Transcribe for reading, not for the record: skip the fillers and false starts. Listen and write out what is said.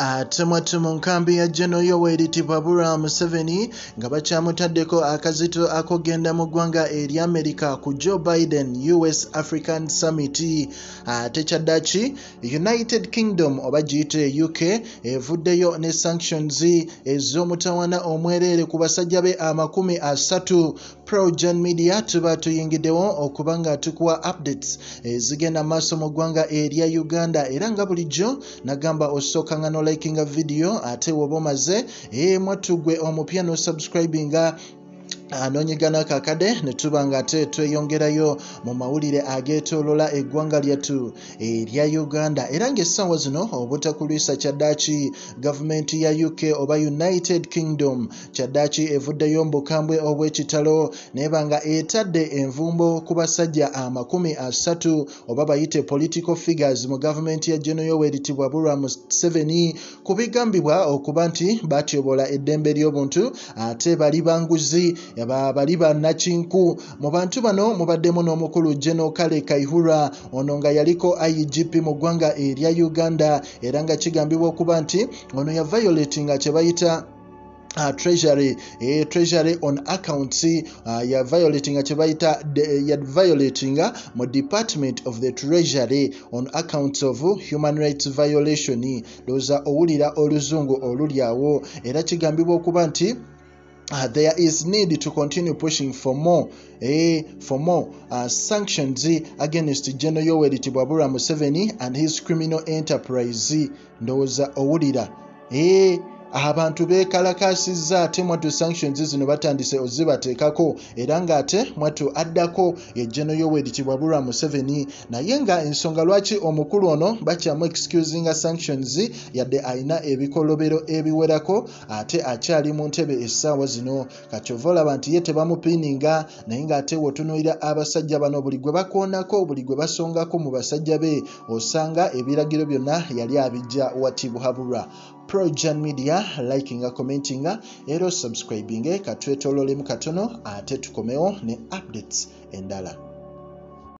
Atemwatu mu nkambi ya General Yoweri Museveni nga bakyamutaddeko akazito akogenda mu ggwanga eri America ku Joe Biden US African Summit. Ate kyaddaaki United Kingdom oba giyite UK evuddeyo ne sanctions ez'omutawana omwereere ku basajja be 30. PROJOURN media tuba tuyingiddewo okuba nga tukuwa updates ezigenda maaso mu ggwanga erya Uganda era nga bulijjo nagamba osooka no likinga video ate woba omaze mwattu gwe omupya no subscribinga anonyigana kakade netuba nga ate tweyongerayo mu mawulire ageetoolola eggwanga lyattu erya Uganda era ng'essaawa zino obutakulwisa kyaddaaki gavumenti ya UK oba United Kingdom kyaddaaki evuddeyo mu bukambwe obw'ekitalo neba nga etadde envumbo ku basajja 30 oba bayite political figures mu gavumenti ya General Yoweri Museveni ku bigambibwa okuba nti batyoboola eddembe ly'obuntu ate bali banguzi bali bannakinku mu bantu bano mubaddemu n'omukulu General Kale Kaihura ono nga yaliko IGP mu ggwanga erya Uganda era nga kigambibwa okuba nti ono ya violating kye bayita treasury on accounts ya violating kye bayita ya violating mu department of the treasury on accounts of human rights violation doza owulira oluzungu olulyawo era kigambibwa okuba nti there is need to continue pushing for more sanctions against General Yoweri Museveni and his criminal enterprise. Ndoza owulira abantu bekalakasizza ate mwattu sanctions zino batandise ozibateekako era nga ate mwattu addako ye General Yoweri Museveni naye nga ensonga lwaki omukulu ono bakyamu excusinga sanctions yadde alina ebikolobero ebiwerako ate akyali mu ntebe essaawa zino kakyova olaba nti ye tebamupiininga naye nga ate wotunuulira abasajja bano buli gwe bakoonako buli gwe basongako mu basajja be osanga ebiragiro byonna yali abijja watibhabulwa. PROJOURN media likinga commentinga era subscribinge katwetoololemu katono ate tukomewo ne updates endala.